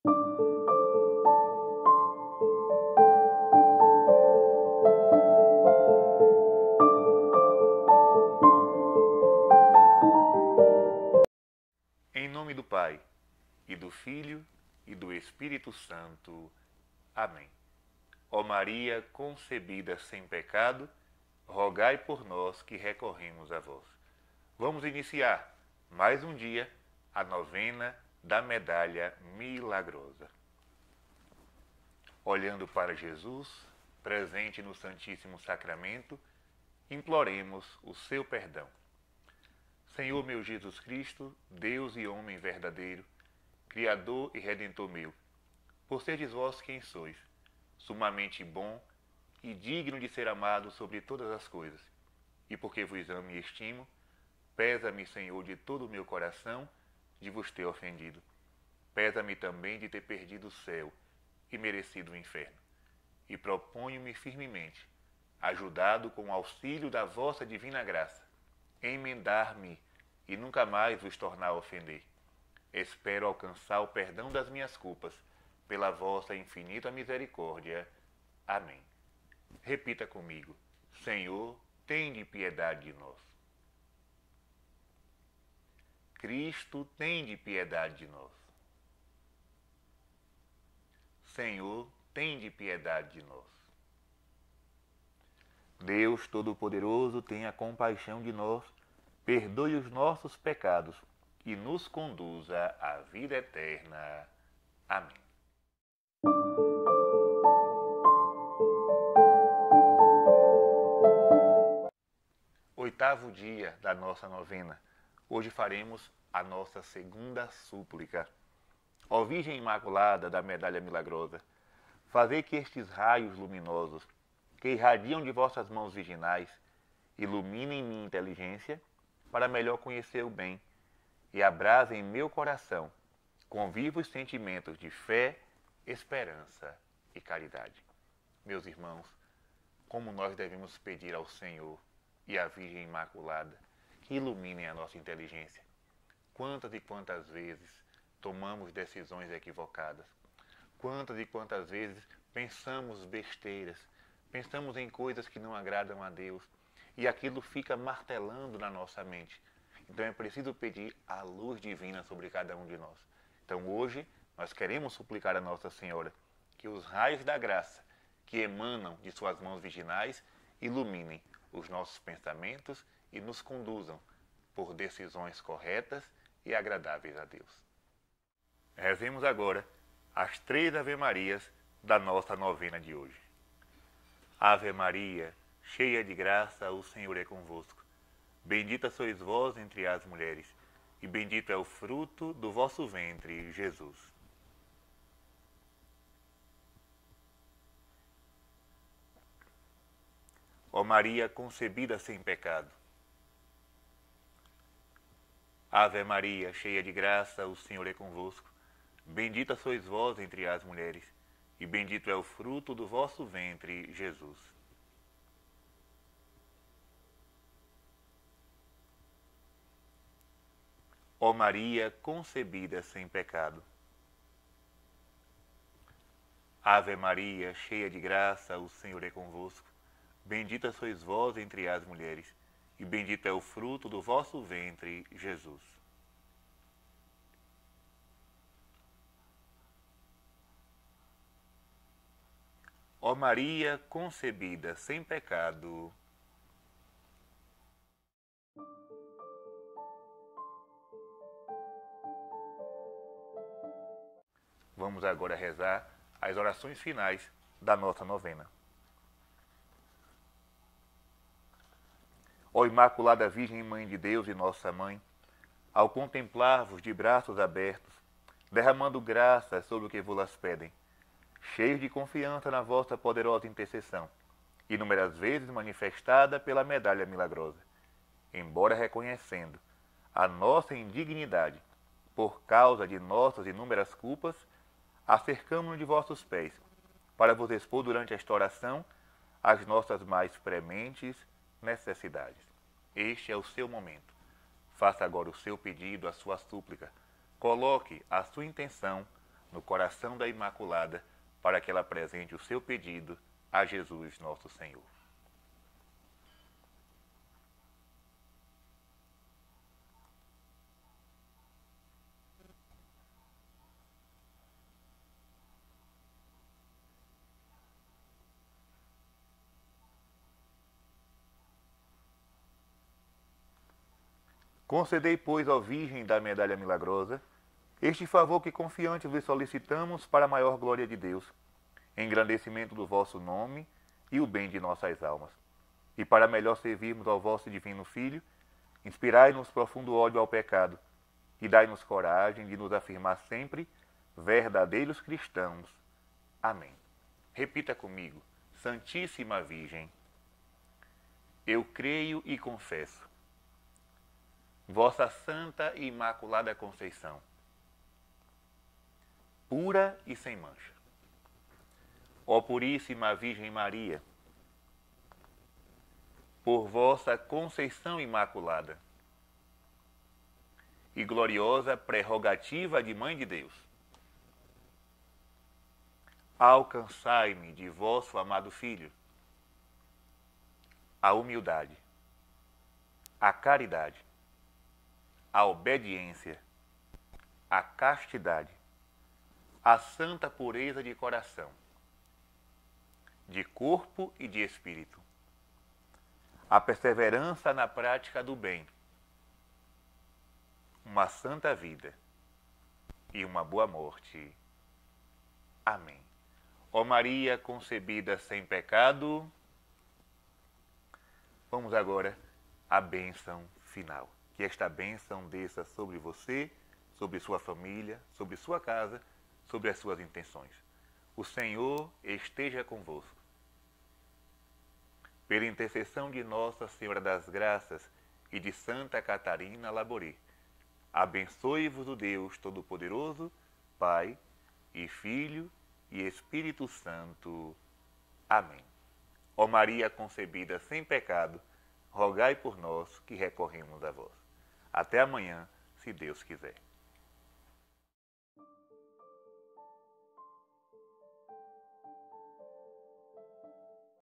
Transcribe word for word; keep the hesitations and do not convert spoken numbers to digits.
Em nome do Pai, e do Filho, e do Espírito Santo. Amém. Ó Maria concebida sem pecado, rogai por nós que recorremos a vós. Vamos iniciar mais um dia a novena da Medalha Milagrosa. Olhando para Jesus, presente no Santíssimo Sacramento, imploremos o seu perdão. Senhor meu Jesus Cristo, Deus e homem verdadeiro, Criador e Redentor meu, por seres vós quem sois, sumamente bom e digno de ser amado sobre todas as coisas, e porque vos amo e estimo, pesa-me, Senhor, de todo o meu coração, de vos ter ofendido. Pesa-me também de ter perdido o céu e merecido o inferno. E proponho-me firmemente, ajudado com o auxílio da vossa divina graça, emendar-me e nunca mais vos tornar a ofender. Espero alcançar o perdão das minhas culpas, pela vossa infinita misericórdia. Amém. Repita comigo: Senhor, tende piedade de nós. Cristo, tende piedade de nós. Senhor, tende piedade de nós. Deus Todo-Poderoso, tenha compaixão de nós, perdoe os nossos pecados e nos conduza à vida eterna. Amém. Oitavo dia da nossa novena. Hoje faremos a nossa segunda súplica. Ó Virgem Imaculada da Medalha Milagrosa, fazei que estes raios luminosos, que irradiam de vossas mãos virginais, iluminem minha inteligência para melhor conhecer o bem e abrasem meu coração com vivos sentimentos de fé, esperança e caridade. Meus irmãos, como nós devemos pedir ao Senhor e à Virgem Imaculada que iluminem a nossa inteligência. Quantas e quantas vezes tomamos decisões equivocadas? Quantas e quantas vezes pensamos besteiras, pensamos em coisas que não agradam a Deus e aquilo fica martelando na nossa mente. Então é preciso pedir a luz divina sobre cada um de nós. Então hoje nós queremos suplicar a Nossa Senhora que os raios da graça que emanam de suas mãos virginais iluminem os nossos pensamentos e nos conduzam por decisões corretas e agradáveis a Deus. Rezemos agora as três Ave-Marias da nossa novena de hoje. Ave Maria, cheia de graça, o Senhor é convosco. Bendita sois vós entre as mulheres, e bendito é o fruto do vosso ventre, Jesus. Ó Maria concebida sem pecado. Ave Maria, cheia de graça, o Senhor é convosco. Bendita sois vós entre as mulheres, e bendito é o fruto do vosso ventre, Jesus. Ó Maria concebida sem pecado. Ave Maria, cheia de graça, o Senhor é convosco. Bendita sois vós entre as mulheres, e bendito é o fruto do vosso ventre, Jesus. Ó Maria concebida sem pecado. Vamos agora rezar as orações finais da nossa novena. Ó Imaculada Virgem Mãe de Deus e Nossa Mãe, ao contemplar-vos de braços abertos, derramando graças sobre o que vos pedem, cheios de confiança na vossa poderosa intercessão, inúmeras vezes manifestada pela Medalha Milagrosa, embora reconhecendo a nossa indignidade por causa de nossas inúmeras culpas, acercamo-nos de vossos pés, para vos expor durante esta oração as nossas mais prementes necessidades. Este é o seu momento. Faça agora o seu pedido, a sua súplica. Coloque a sua intenção no coração da Imaculada, para que ela apresente o seu pedido a Jesus nosso Senhor. Concedei, pois, ó Virgem da Medalha Milagrosa, este favor que confiante vos solicitamos para a maior glória de Deus, engrandecimento do vosso nome e o bem de nossas almas. E para melhor servirmos ao vosso divino Filho, inspirai-nos profundo ódio ao pecado e dai-nos coragem de nos afirmar sempre verdadeiros cristãos. Amém. Repita comigo: Santíssima Virgem, eu creio e confesso vossa Santa e Imaculada Conceição, pura e sem mancha. Ó Puríssima Virgem Maria, por vossa Conceição Imaculada e gloriosa prerrogativa de Mãe de Deus, alcançai-me de vosso amado Filho a humildade, a caridade, a obediência, a castidade, a santa pureza de coração, de corpo e de espírito, a perseverança na prática do bem, uma santa vida e uma boa morte. Amém. Ó Maria concebida sem pecado, vamos agora à bênção final. Que esta bênção desça sobre você, sobre sua família, sobre sua casa, sobre as suas intenções. O Senhor esteja convosco. Pela intercessão de Nossa Senhora das Graças e de Santa Catarina Labouré, abençoe-vos o Deus Todo-Poderoso, Pai e Filho e Espírito Santo. Amém. Ó Maria concebida sem pecado, rogai por nós que recorremos a vós. Até amanhã, se Deus quiser.